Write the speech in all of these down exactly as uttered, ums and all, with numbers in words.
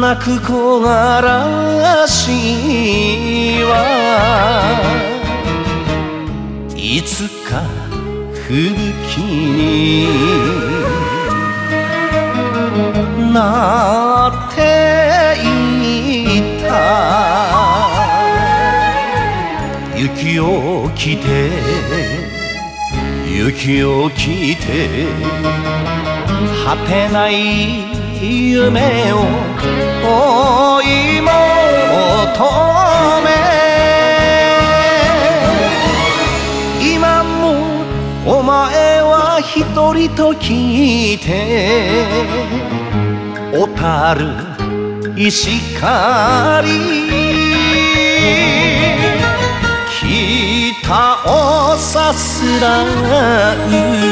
泣く木枯らしはいつか吹雪になっていた。雪を着て雪を着て果てない夢を追い求め、今もお前は一人と聞いて小樽石狩北をさすらう。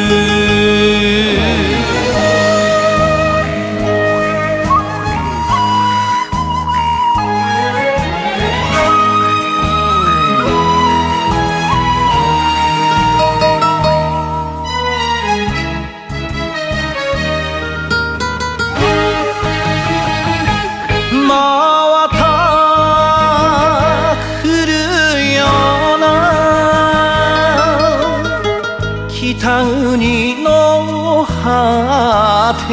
真綿降るような北国の果て、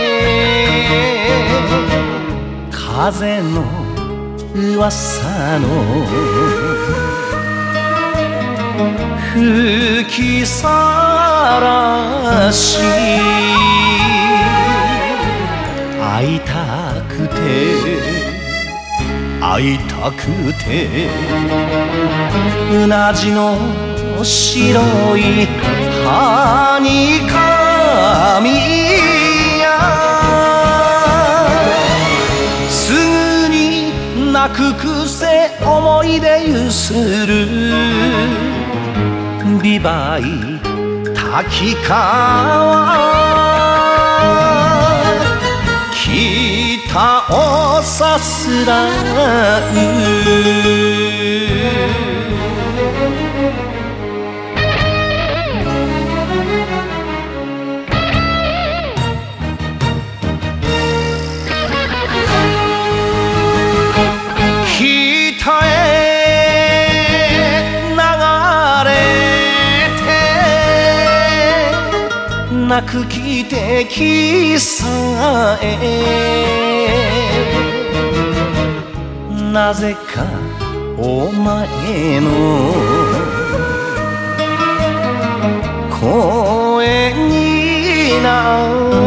風の噂の吹きさらし、会いたくて会いたくてうなじの白いはにかみや、すぐに泣く癖思い出ゆする美唄滝川、北をさすらう。北へ流れて泣く汽笛さえなぜかお前の声にな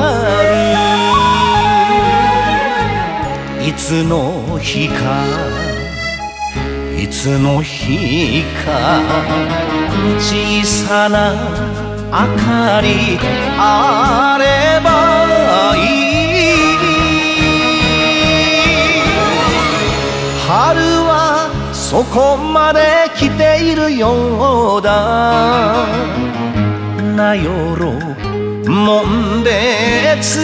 る。いつの日かいつの日か小さな明かりあればいい。春はそこまで来ているようだ。名寄紋別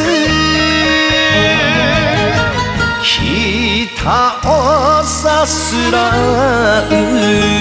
北をさすらう。